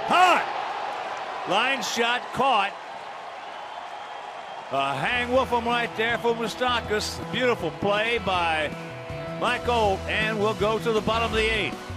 Hard. Line shot caught. Hang Wolf'em right there for Moustakas. Beautiful play by Mike Olt, and we'll go to the bottom of the 8th.